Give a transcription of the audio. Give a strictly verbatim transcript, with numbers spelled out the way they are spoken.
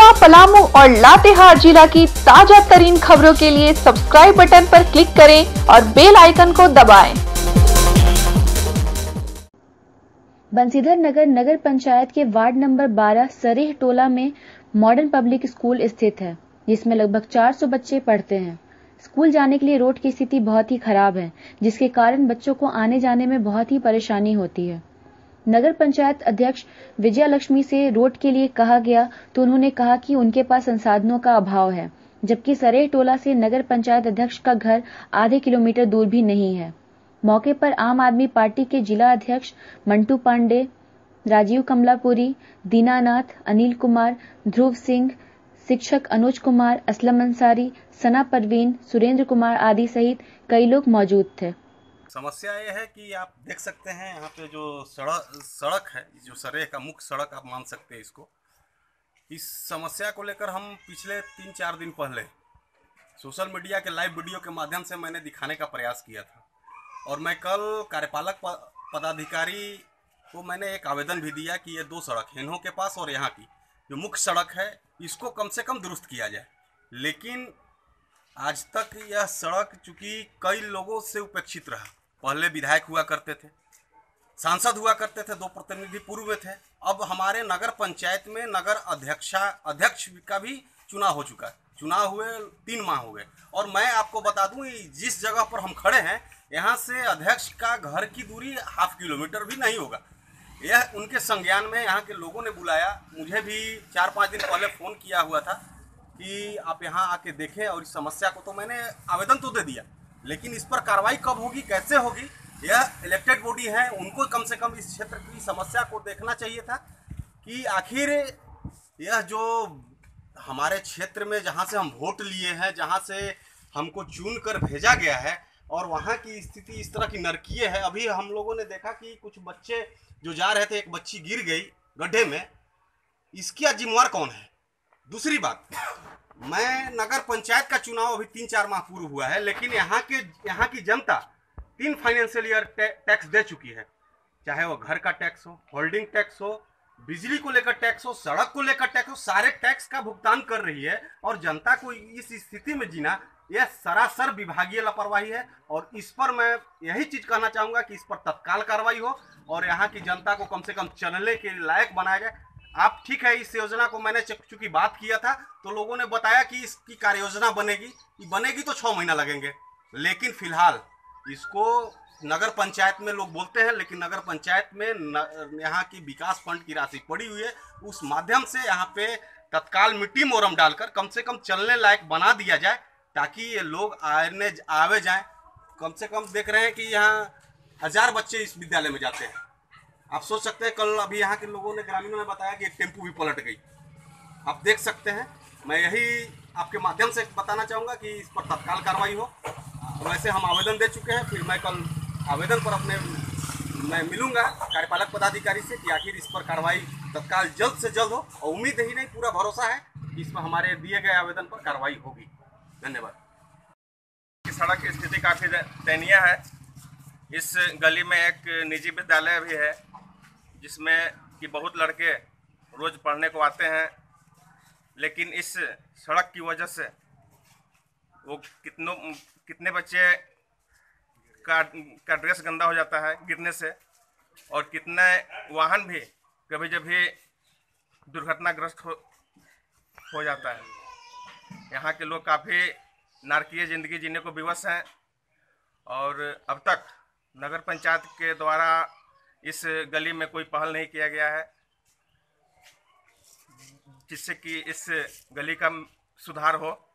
खंडवा, पलामू और लातेहार जिला की ताजा तरीन खबरों के लिए सब्सक्राइब बटन पर क्लिक करें और बेल आइकन को दबाएं। बंसीधर नगर नगर पंचायत के वार्ड नंबर बारह सरेह टोला में मॉडर्न पब्लिक स्कूल स्थित है, जिसमें लगभग चार सौ बच्चे पढ़ते हैं। स्कूल जाने के लिए रोड की स्थिति बहुत ही खराब है, जिसके कारण बच्चों को आने जाने में बहुत ही परेशानी होती है। नगर पंचायत अध्यक्ष विजया लक्ष्मी से रोड के लिए कहा गया तो उन्होंने कहा कि उनके पास संसाधनों का अभाव है, जबकि सरेह टोला से नगर पंचायत अध्यक्ष का घर आधे किलोमीटर दूर भी नहीं है। मौके पर आम आदमी पार्टी के जिला अध्यक्ष मंटू पांडे, राजीव कमलापुरी, दीनानाथ, अनिल कुमार, ध्रुव सिंह, शिक्षक अनुज कुमार, असलम अंसारी, सना परवीन, सुरेंद्र कुमार आदि सहित कई लोग मौजूद थे। समस्या ये है कि आप देख सकते हैं यहाँ पे जो सड़क सड़क है, जो सरेह का मुख्य सड़क आप मान सकते हैं इसको। इस समस्या को लेकर हम पिछले तीन चार दिन पहले सोशल मीडिया के लाइव वीडियो के माध्यम से मैंने दिखाने का प्रयास किया था, और मैं कल कार्यपालक पदाधिकारी को मैंने एक आवेदन भी दिया कि ये दो सड़क हेन्हो के पास और यहाँ की जो मुख्य सड़क है इसको कम से कम दुरुस्त किया जाए। लेकिन आज तक यह सड़क चूँकि कई लोगों से उपेक्षित रहा। पहले विधायक हुआ करते थे, सांसद हुआ करते थे, दो प्रतिनिधि पूर्व में थे। अब हमारे नगर पंचायत में नगर अध्यक्षा अध्यक्ष का भी चुनाव हो चुका है। चुनाव हुए तीन माह हो गए, और मैं आपको बता दूं जिस जगह पर हम खड़े हैं यहाँ से अध्यक्ष का घर की दूरी हाफ किलोमीटर भी नहीं होगा। यह उनके संज्ञान में यहाँ के लोगों ने बुलाया। मुझे भी चार पाँच दिन पहले फ़ोन किया हुआ था कि आप यहाँ आके देखें, और इस समस्या को तो मैंने आवेदन तो दे दिया, लेकिन इस पर कार्रवाई कब होगी, कैसे होगी, यह इलेक्टेड बॉडी है, उनको कम से कम इस क्षेत्र की समस्या को देखना चाहिए था कि आखिर यह जो हमारे क्षेत्र में जहाँ से हम वोट लिए हैं, जहाँ से हमको चुन कर भेजा गया है, और वहाँ की स्थिति इस तरह की नरकीय है। अभी हम लोगों ने देखा कि कुछ बच्चे जो जा रहे थे, एक बच्ची गिर गई गड्ढे में, इसकी जिम्मेवार कौन है? दूसरी बात, मैं नगर पंचायत का चुनाव अभी तीन चार माह पूर्व हुआ है, लेकिन यहाँ के यहाँ की जनता तीन फाइनेंशियल ईयर टैक्स दे चुकी है, चाहे वो घर का टैक्स हो, होल्डिंग टैक्स हो, बिजली को लेकर टैक्स हो, सड़क को लेकर टैक्स हो, सारे टैक्स का भुगतान कर रही है। और जनता को इस स्थिति में जीना, यह सरासर विभागीय लापरवाही है। और इस पर मैं यही चीज़ कहना चाहूँगा कि इस पर तत्काल कार्रवाई हो और यहाँ की जनता को कम से कम चलने के लायक बनाया जाए। आप ठीक है, इस योजना को मैंने चूंकि बात किया था तो लोगों ने बताया कि इसकी कार्य योजना बनेगी, बनेगी तो छः महीना लगेंगे, लेकिन फिलहाल इसको नगर पंचायत में लोग बोलते हैं, लेकिन नगर पंचायत में यहाँ की विकास फंड की राशि पड़ी हुई है, उस माध्यम से यहाँ पे तत्काल मिट्टी मोरम डालकर कम से कम चलने लायक बना दिया जाए, ताकि ये लोग आने आवे जाएं। कम से कम देख रहे हैं कि यहाँ हजार बच्चे इस विद्यालय में जाते हैं। आप सोच सकते हैं, कल अभी यहाँ के लोगों ने, ग्रामीणों ने बताया कि एक टेम्पू भी पलट गई। आप देख सकते हैं। मैं यही आपके माध्यम से बताना चाहूँगा कि इस पर तत्काल कार्रवाई हो। वैसे हम आवेदन दे चुके हैं, फिर मैं कल आवेदन पर अपने मैं मिलूंगा कार्यपालक पदाधिकारी से कि आखिर इस पर कार्रवाई तत्काल जल्द से जल्द हो, और उम्मीद ही नहीं पूरा भरोसा है कि इस पर हमारे दिए गए आवेदन पर कार्रवाई होगी। धन्यवाद। सड़क की स्थिति काफ़ी दयनीय है। इस गली में एक निजी विद्यालय भी है, जिसमें कि बहुत लड़के रोज़ पढ़ने को आते हैं, लेकिन इस सड़क की वजह से वो कितनों कितने बच्चे का का ड्रेस गंदा हो जाता है गिरने से, और कितने वाहन भी कभी कभी दुर्घटनाग्रस्त हो हो जाता है। यहाँ के लोग काफ़ी नारकीय ज़िंदगी जीने को विवश हैं, और अब तक नगर पंचायत के द्वारा इस गली में कोई पहल नहीं किया गया है, जिससे कि इस गली का सुधार हो।